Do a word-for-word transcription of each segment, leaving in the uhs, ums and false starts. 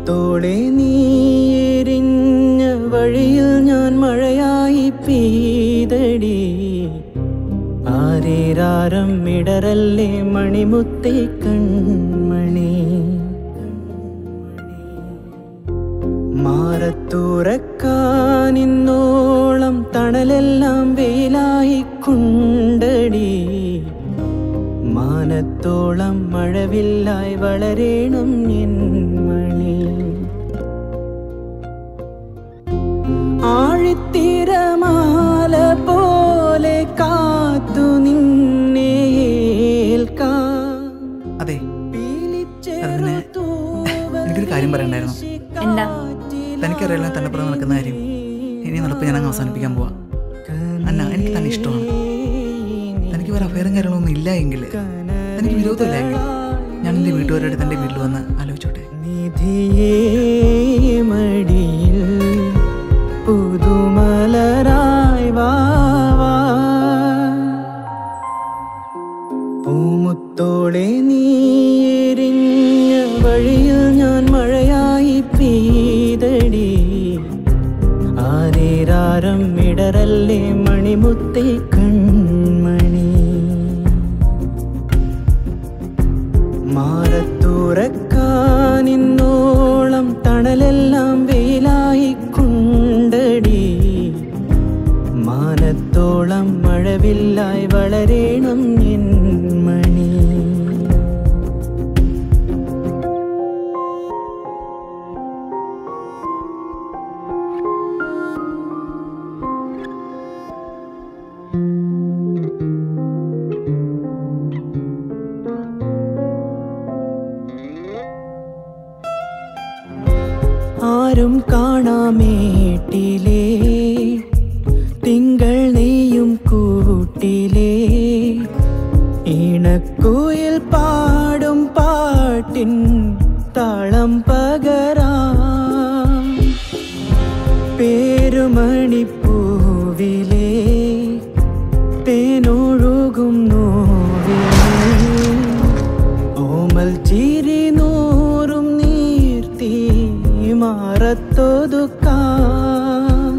പൂമുത്തോളെ നീ എരിഞ്ഞ വഴിയിൽ ഞാൻ മഴയായി പെയ്തടി. ആരേരാരം ഇടറല്ലേ മണിമുത്തേ കൺമണി. മാറത്തുറക്കാനിന്നോളം തണലെല്ലാം വെയിലായി കൊണ്ടടി. മാനത്തോളം മഴവില്ലായി വളരേണം എൻ മണി. ആഴിത്തിരമാല പോലെ കാത്തു നിന്നെ ഏൽക്കാം. അതെ, എനിക്കൊരു കാര്യം പറയണ്ടായിരുന്നു. എന്താ? തനിക്കറിയില്ല തന്നെ പുറം നടക്കുന്ന കാര്യം. ഇനി നടപ്പ് ഞാൻ അങ്ങ് അവസാനിപ്പിക്കാൻ പോവാ. അന്ന, എനിക്ക് തന്നെ ഇഷ്ടമാണ്. തനിക്ക് വേറെ അഫയറും കാര്യങ്ങളൊന്നും ഇല്ല എങ്കിൽ, തനിക്ക് വിരോധമില്ല എങ്കിൽ, ഞാൻ എൻ്റെ വീട്ടുകാരുടെ തൻ്റെ വീട്ടിൽ വന്ന് ആലോചിച്ചോട്ടെ. നിധിയേ മടിയിൽ പുതുമലരായി വാവാ. പൂമുത്തോളെ നീ എരിഞ്ഞ വഴിയിൽ ഞാൻ മഴയായി പെയ്തടി. ആരേരാരം ഇടറല്ലേ മണിമുത്തേ കൺമണി. മാറത്തുറക്കാനിന്നോളം തണലെല്ലാം വെയിലായി കൊണ്ടടി. മാനത്തോളം മഴവില്ലായി വളരേണം എൻ മണി. ആരും കാണാമേട്ടിലേ തിങ്കൾ നെയ്യും കൂട്ടിലേ ഇണക്കുയിൽ പാടും പാട്ടിൻ താളം പകരാം. പേരുമണിപ്പൂവിലേ തേനൊഴുകും നോവിലേ ഓമൽ ചിരി നൂറും നീർത്തി മാറത്തൊതുക്കാം.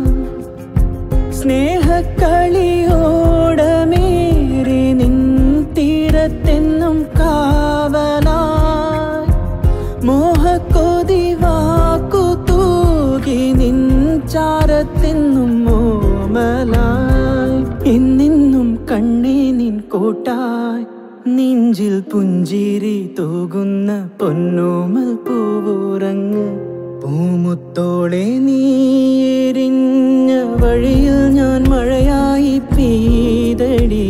സ്നേഹക്കളിയോടമേറി നിൻ തീരത്തെന്നും കാവലായി. മോഹക്കൊതി വാക്കു തൂകി നിൻ ചാരത്തെന്നും ഓമലായി. ഇന്നിന്നും കണ്ണേ നിൻ കൂട്ടായി നെഞ്ചിൽ പുഞ്ചിരി തൂകുന്ന പൊന്നോമൽ പൂവുറങ്ങ്. പൂമുത്തോളെ നീ എരിഞ്ഞ വഴിയിൽ ഞാൻ മഴയായി പെയ്തടി.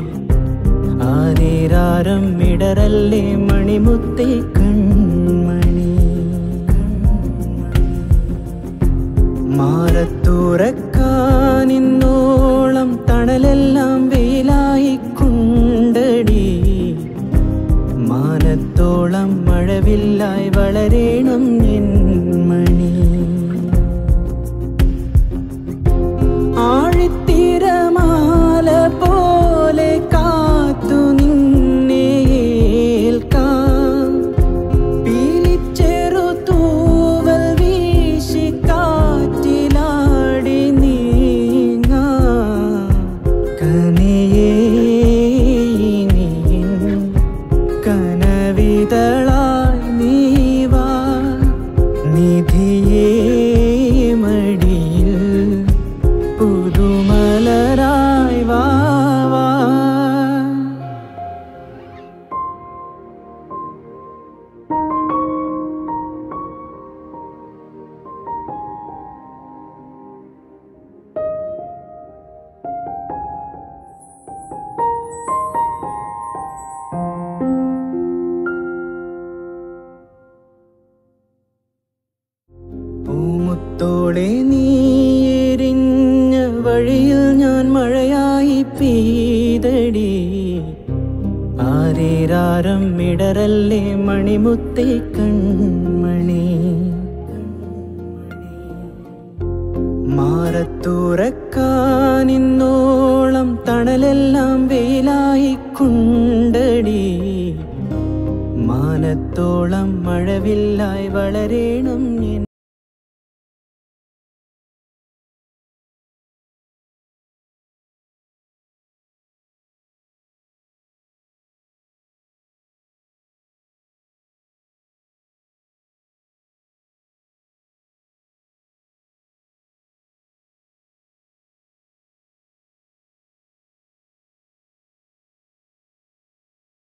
ആരേരാരം ഇടറല്ലേ മണിമുത്തേ കൺമണി. മാറത്തുറക്കാനിന്നോളം തണലെല്ലാം വെയിലായി കൊണ്ടടി. മാനത്തോളം മഴവില്ലായി വളരേണം എൻ മണി. ആഴിത്തിരമാല പോലെ കാത്തു നിന്നെ ഏൽക്കാം. പീലിച്ചെറു തൂവൽ വീശി കാറ്റിലാടി നീങ്ങാം. കനിയേ കനവിതളായി നീവാ. നിധിയേ മടിയിൽ പുതുമലരായി വാവാ. പൂമുത്തോളെ നീ എരിഞ്ഞ വഴിയിൽ ഞാൻ മഴയായി പെയ്തടി. ആരേരാരം ഇടറല്ലേ മണിമുത്തേ കൺമണി. മാറത്തുറക്കാനിന്നോളം തണലെല്ലാം വെയിലായി കൊണ്ടടി. മാനത്തോളം മഴവില്ലായി വളരേണം